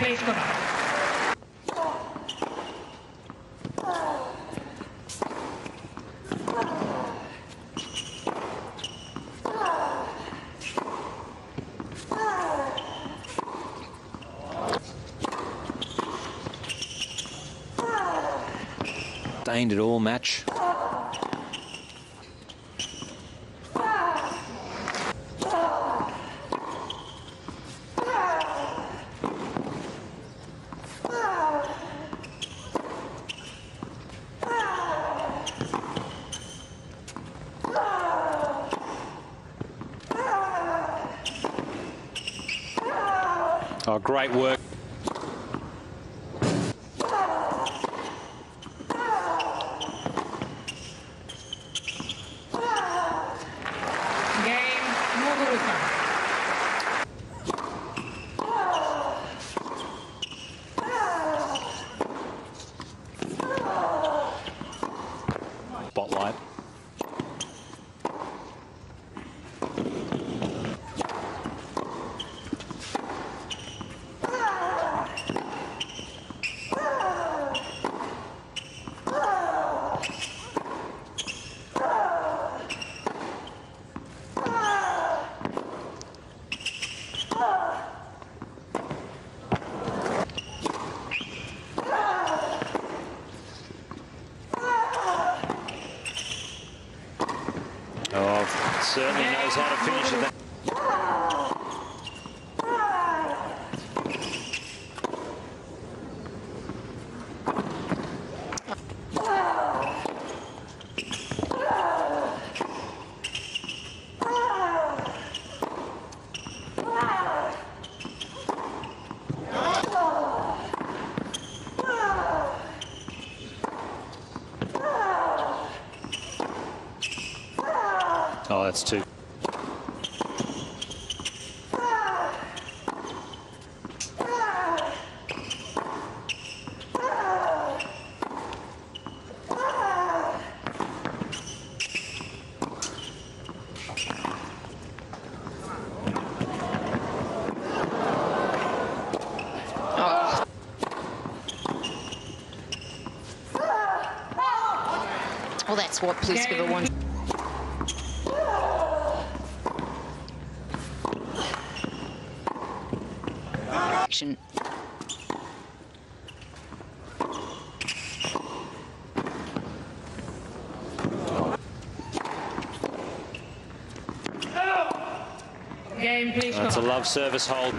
Pliskova. Sustained it all match. Oh, great work. Spotlight. Oh, certainly knows how to finish it. Oh, that's two. Well, that's what Pliskova wants. Action. Game, please. That's a love service hold.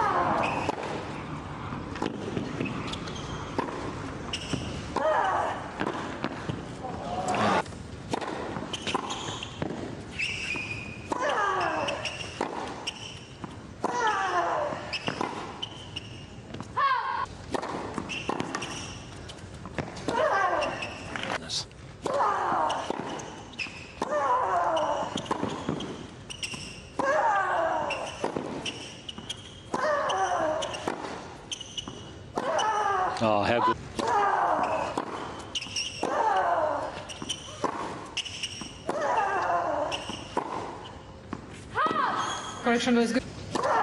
Oh, how good. Correction was good.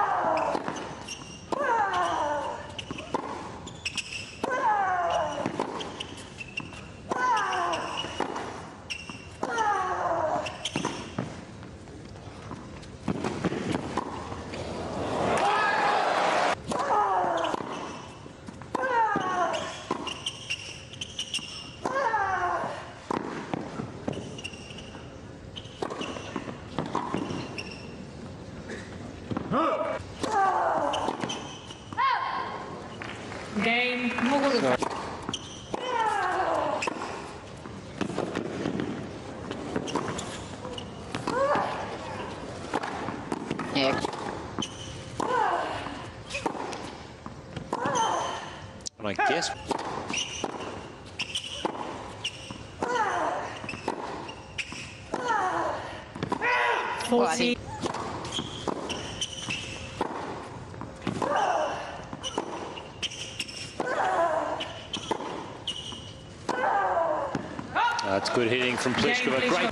Game, Yeah. I guess. Well, I think That's good hitting from Pliskova. Great.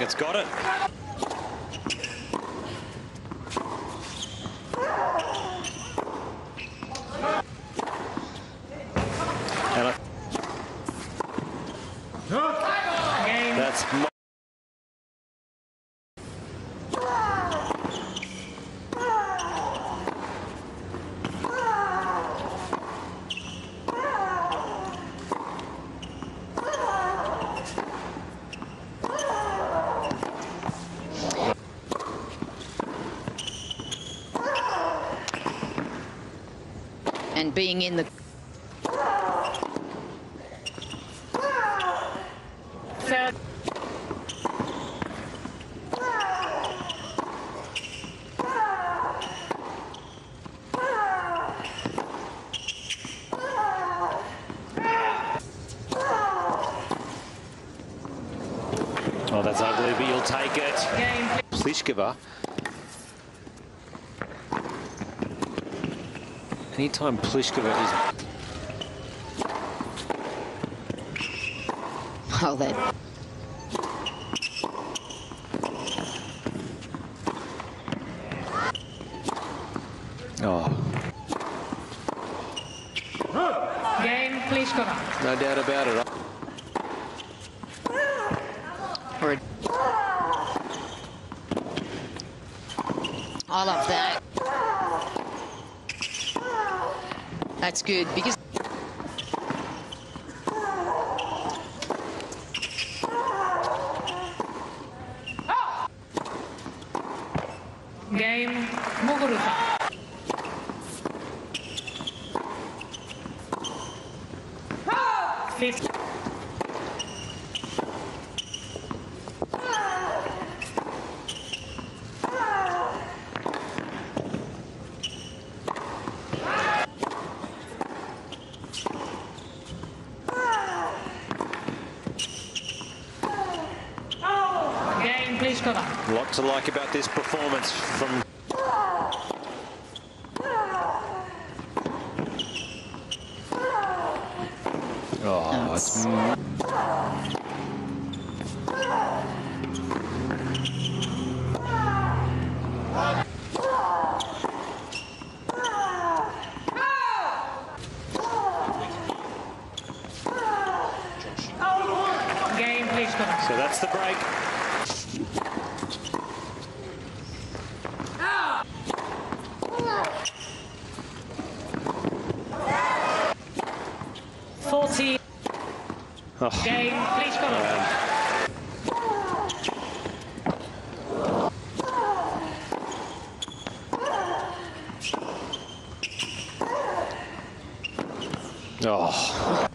It's got it. And that's and being in the Third. oh, that's ugly, but you'll take it. Game. Pliskova. Anytime Pliskova is... oh, that Oh, Game. Pliskova. no doubt about it. or a, I love that. That's good because Game. Muguruza. Fifth. Game. Pliskova. A lot to like about this performance from... Oh, it's... Game. Pliskova. So that's the break. Oh. Game. Pliskova. Oh.